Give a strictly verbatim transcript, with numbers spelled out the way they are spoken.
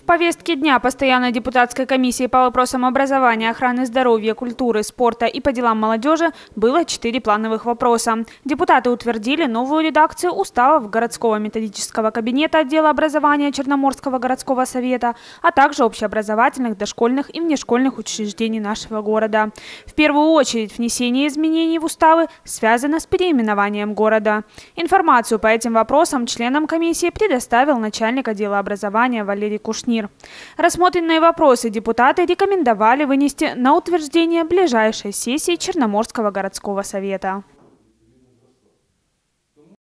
повестке дня постоянной депутатской комиссии по вопросам образования, охраны здоровья, культуры, спорта и по делам молодежи было четыре плановых вопроса. Депутаты утвердили новую редакцию уставов городского методического кабинета отдела образования Черноморского городского совета, а также общеобразовательных, дошкольных и внешкольных учреждений нашего города. В первую очередь внесение изменений в уставы связано с переименованием города. Информацию по этим вопросам членам комиссии предоставил начальник отдела образования Валерий Кушнир. Рассмотренные вопросы депутаты рекомендовали вынести на утверждение ближайшей сессии Черноморского городского совета.